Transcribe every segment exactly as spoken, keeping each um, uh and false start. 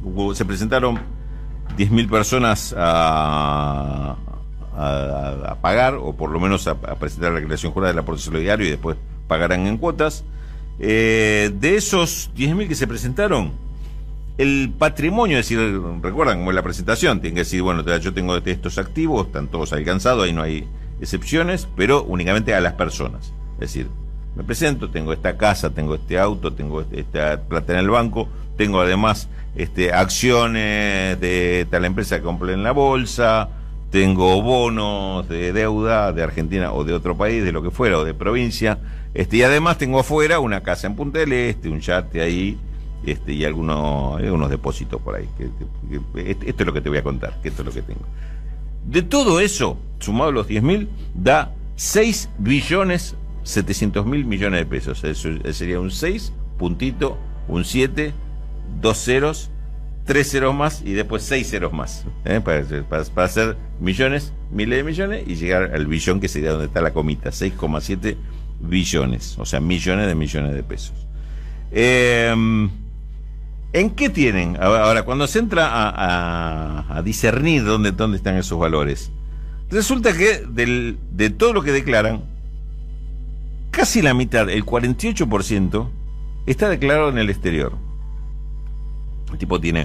se presentaron diez mil personas a, a, a pagar, o por lo menos a, a presentar la declaración jurada de la aporte solidario y después pagarán en cuotas. Eh, de esos diez mil que se presentaron, el patrimonio, es decir, recuerdan como en la presentación, tienen que decir, bueno, yo tengo estos activos, están todos alcanzados, ahí no hay excepciones, pero únicamente a las personas. Es decir, me presento, tengo esta casa, tengo este auto, tengo esta plata en el banco, tengo además este, acciones de tal empresa que compré en la bolsa, tengo bonos de deuda de Argentina o de otro país, de lo que fuera, o de provincia, este, y además tengo afuera una casa en Punta del Este, un yate ahí, este, y algunos, algunos depósitos por ahí. Que, que, que, esto es lo que te voy a contar, que esto es lo que tengo. De todo eso, sumado los diez mil, da seis billones setecientos mil millones de pesos. Eso sería un seis, puntito, un siete, dos ceros, tres ceros más y después seis ceros más. ¿eh? Para, para, para hacer millones, miles de millones y llegar al billón, que sería donde está la comita, seis coma siete billones, o sea, millones de millones de pesos. Eh, ¿En qué tienen? Ahora, cuando se entra a, a, a discernir dónde, dónde están esos valores, resulta que del, de todo lo que declaran, casi la mitad, el cuarenta y ocho por ciento, está declarado en el exterior. El tipo tiene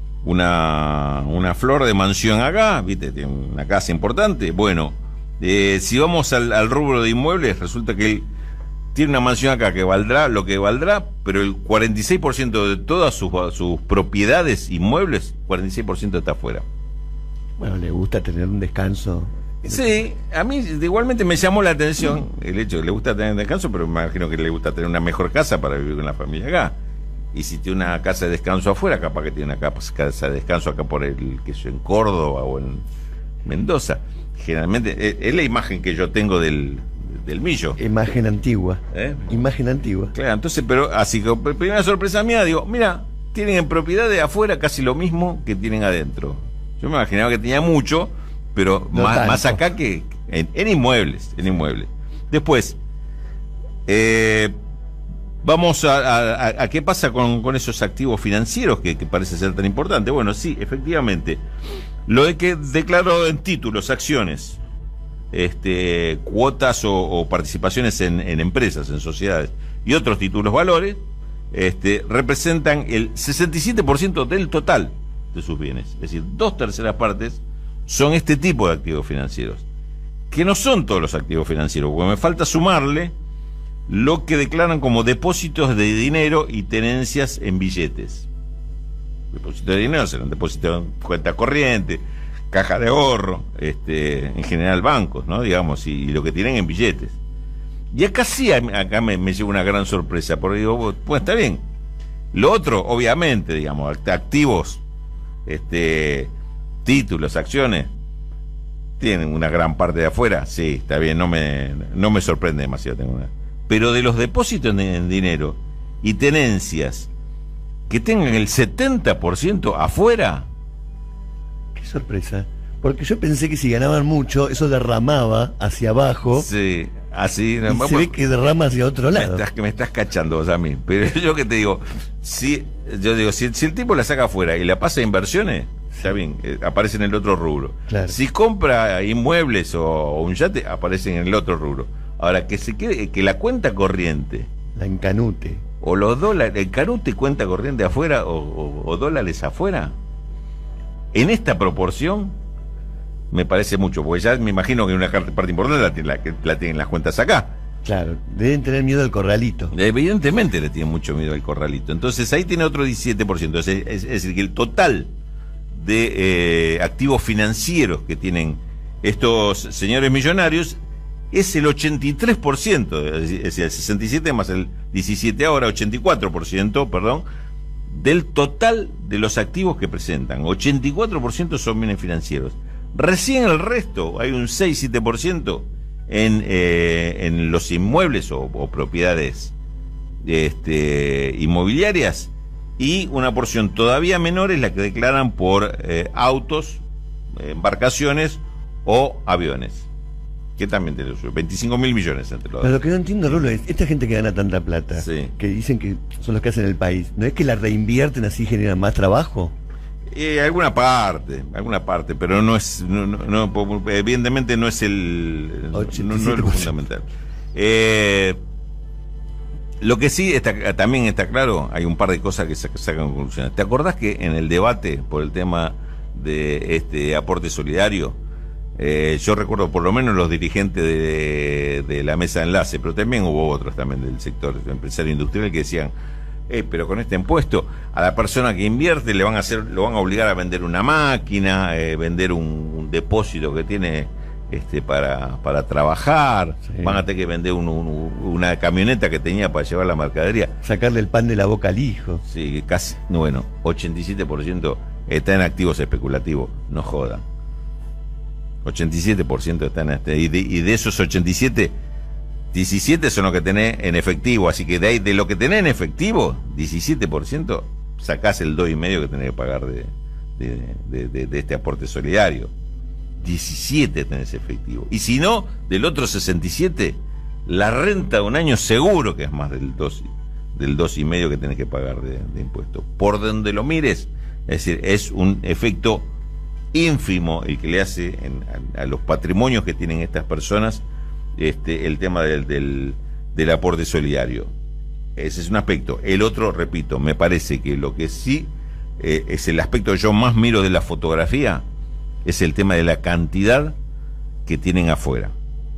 una, una flor de mansión acá, ¿viste? Tiene una casa importante. Bueno, eh, si vamos al, al rubro de inmuebles, resulta que él tiene una mansión acá que valdrá lo que valdrá, pero el cuarenta y seis por ciento de todas sus, sus propiedades inmuebles, cuarenta y seis por ciento está afuera. Bueno, le gusta tener un descanso. Sí, a mí igualmente me llamó la atención el hecho de que le gusta tener descanso, pero me imagino que le gusta tener una mejor casa para vivir con la familia acá. Y si tiene una casa de descanso afuera, capaz que tiene una casa de descanso acá por el, que yo, en Córdoba o en Mendoza. Generalmente, es, es la imagen que yo tengo del, del millo. Imagen antigua. ¿Eh? Imagen antigua. Claro, entonces, pero así que primera sorpresa mía, digo, mira, tienen en propiedad de afuera casi lo mismo que tienen adentro. Yo me imaginaba que tenía mucho, pero no más, más acá que en, en inmuebles, en inmuebles. Después, eh, vamos a, a, a qué pasa con, con esos activos financieros que, que parece ser tan importante. Bueno, sí, efectivamente, lo de que declaró en títulos, acciones, este, cuotas o, o participaciones en, en empresas, en sociedades y otros títulos valores, este, representan el sesenta y siete por ciento del total de sus bienes. Es decir, dos terceras partes son este tipo de activos financieros, que no son todos los activos financieros, porque me falta sumarle lo que declaran como depósitos de dinero y tenencias en billetes. Depósitos de dinero serán depósitos en cuenta corriente, caja de ahorro, este, en general bancos, ¿no? Digamos, y, y lo que tienen en billetes. Y acá sí, acá me, me lleva una gran sorpresa, porque digo, pues está bien. Lo otro, obviamente, digamos, activos, este, títulos, acciones, tienen una gran parte de afuera, sí, está bien, no me, no me sorprende demasiado. Tengo una... Pero de los depósitos en, en dinero y tenencias que tengan el setenta por ciento afuera. Qué sorpresa, porque yo pensé que si ganaban mucho, eso derramaba hacia abajo. Sí, así. Y no, se ve que derrama hacia otro lado. Me estás, que me estás cachando vos a mí, pero yo que te digo, si, yo digo, si, si el tipo la saca afuera y la pasa a inversiones, está bien, eh, aparece en el otro rubro. Claro. Si compra inmuebles o, o un yate, aparece en el otro rubro. Ahora, que se quede, que la cuenta corriente, la encanute, o los dólares, el canute cuenta corriente afuera o, o, o dólares afuera, en esta proporción, me parece mucho, porque ya me imagino que una parte importante la, la, la tienen las cuentas acá. Claro, deben tener miedo al corralito. Evidentemente le tienen mucho miedo al corralito. Entonces ahí tiene otro diecisiete por ciento. Es, es, es decir, que el total de eh, activos financieros que tienen estos señores millonarios es el ochenta y tres por ciento, es decir, el sesenta y siete más el diecisiete, ahora ochenta y cuatro por ciento, perdón, del total de los activos que presentan. ochenta y cuatro por ciento son bienes financieros. Recién el resto, hay un seis siete por ciento en, eh, en los inmuebles o, o propiedades este, inmobiliarias, y una porción todavía menor es la que declaran por eh, autos, embarcaciones o aviones, que también tiene veinticinco mil millones entre los dos. Pero lo que no entiendo, Rulo, es esta gente que gana tanta plata, sí, que dicen que son los que hacen el país, ¿no es que la reinvierten así y generan más trabajo? Eh, alguna parte, alguna parte, pero no es, no, no, no, evidentemente no es el, no, no es lo fundamental. Eh, lo que sí está, también está claro, hay un par de cosas que se sacan conclusiones. ¿Te acordás que en el debate por el tema de este aporte solidario, eh, yo recuerdo por lo menos los dirigentes de, de la mesa de enlace, pero también hubo otros también del sector empresario industrial que decían, Eh, pero con este impuesto a la persona que invierte le van a hacer, lo van a obligar a vender una máquina, eh, vender un, un depósito que tiene este para para trabajar, sí. Van a tener que vender un, un, una camioneta que tenía para llevar la mercadería, sacarle el pan de la boca al hijo. Sí, casi, bueno, ochenta y siete por ciento está en activos especulativos, no jodan. ochenta y siete por ciento está en este, y de, y de esos ochenta y siete, diecisiete son los que tenés en efectivo, así que de ahí, de lo que tenés en efectivo, diecisiete por ciento sacás el dos coma cinco que tenés que pagar de, de, de, de, de este aporte solidario. diecisiete tenés efectivo. Y si no, del otro sesenta y siete, la renta de un año seguro que es más del dos, del dos coma cinco que tenés que pagar de, de impuestos. Por donde lo mires, es decir, es un efecto ínfimo el que le hace en, a, a los patrimonios que tienen estas personas Este, el tema del, del, del aporte solidario. Ese es un aspecto. El otro, repito, me parece que lo que sí eh, es el aspecto que yo más miro de la fotografía, es el tema de la cantidad que tienen afuera.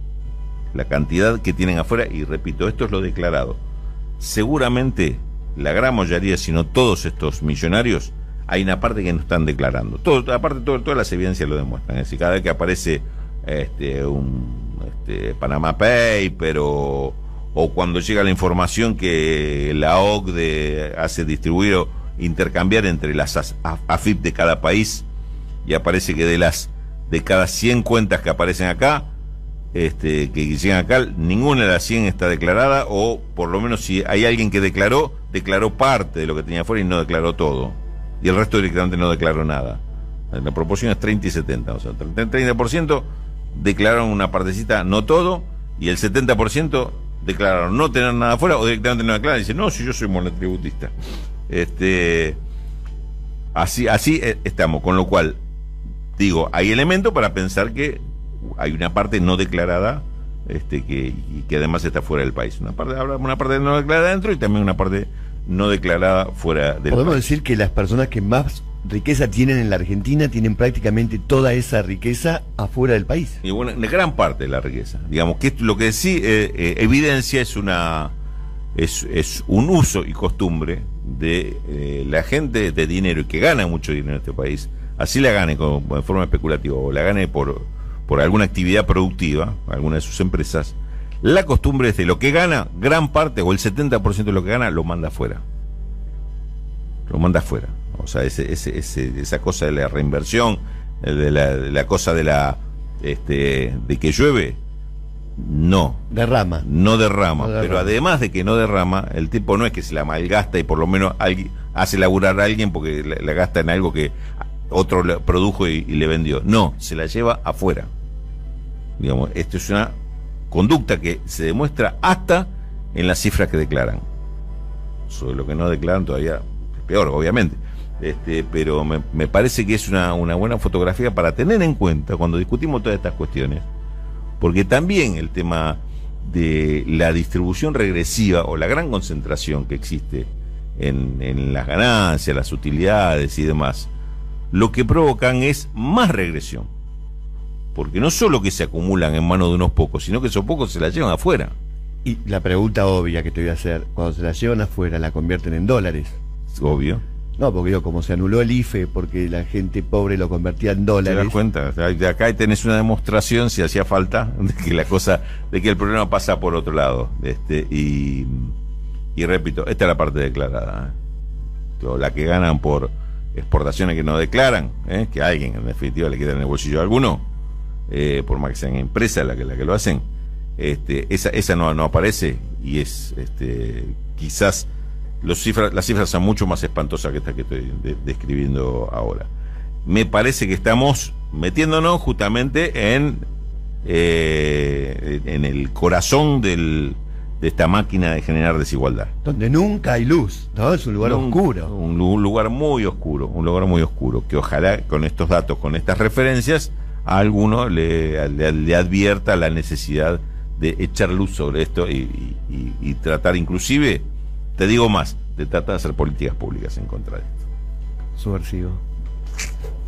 La cantidad que tienen afuera, y repito, esto es lo declarado. Seguramente la gran mayoría, si no todos estos millonarios, hay una parte que no están declarando. Todo, aparte, todo, todas las evidencias lo demuestran. Es decir, cada vez que aparece este, un Este, Panama Paper o, o cuando llega la información que la O C D E hace distribuir o intercambiar entre las A F I P de cada país, y aparece que de las de cada cien cuentas que aparecen acá, este, que llegan acá, ninguna de las cien está declarada, o por lo menos si hay alguien que declaró, declaró parte de lo que tenía afuera y no declaró todo, y el resto directamente no declaró nada. La proporción es treinta y setenta, o sea, treinta por ciento declararon una partecita, no todo, y el setenta por ciento declararon no tener nada afuera, o directamente no declaran y dicen, no, si yo soy monotributista. Este, así, así estamos, con lo cual, digo, hay elementos para pensar que hay una parte no declarada, este, que, y que además está fuera del país. Una parte, habrá una parte no declarada dentro y también una parte no declarada fuera del país. Podemos decir que las personas que más riqueza tienen en la Argentina tienen prácticamente toda esa riqueza afuera del país. Y bueno, de gran parte de la riqueza. Digamos que esto, lo que sí eh, eh, evidencia es una es, es un uso y costumbre de eh, la gente de dinero y que gana mucho dinero en este país, así la gane como, de forma especulativa o la gane por, por alguna actividad productiva, alguna de sus empresas. La costumbre es de lo que gana, gran parte o el setenta por ciento de lo que gana lo manda afuera. Lo manda afuera. O sea, ese, ese, ese, esa cosa de la reinversión, de la, de la cosa de la este, de que llueve, no. Derrama. No derrama. No derrama. Pero además de que no derrama, el tipo no es que se la malgasta y por lo menos alguien, hace laburar a alguien porque la, la gasta en algo que otro le produjo y, y le vendió. No, se la lleva afuera. Digamos, esto es una conducta que se demuestra hasta en las cifras que declaran. Sobre lo que no declaran todavía es peor, obviamente. Este, pero me, me parece que es una, una buena fotografía para tener en cuenta cuando discutimos todas estas cuestiones, porque también el tema de la distribución regresiva o la gran concentración que existe en, en las ganancias, las utilidades y demás, lo que provocan es más regresión, porque no solo que se acumulan en manos de unos pocos, sino que esos pocos se la llevan afuera. Y la pregunta obvia que te voy a hacer, cuando se la llevan afuera, ¿la convierten en dólares? Obvio. No, porque yo, como se anuló el I F E porque la gente pobre lo convertía en dólares. ¿Te das cuenta? De acá tenés una demostración, si hacía falta, de que la cosa, de que el problema pasa por otro lado. Este, y, y repito, esta es la parte declarada, ¿eh? La que ganan por exportaciones que no declaran, ¿eh? Que a alguien en definitiva le queda en el bolsillo a alguno, eh, por más que sean empresas la que, la que lo hacen, este, esa, esa no, no aparece, y es este, quizás Los cifras, las cifras son mucho más espantosas que estas que estoy de, describiendo ahora. Me parece que estamos metiéndonos justamente en, eh, en el corazón del, de esta máquina de generar desigualdad. Donde nunca hay luz, ¿no? Es un lugar un, oscuro. Un, un lugar muy oscuro, un lugar muy oscuro, que ojalá con estos datos, con estas referencias, a alguno le, le, le advierta la necesidad de echar luz sobre esto y, y, y tratar inclusive, te digo más, de tratar de hacer políticas públicas en contra de esto. Subversivo.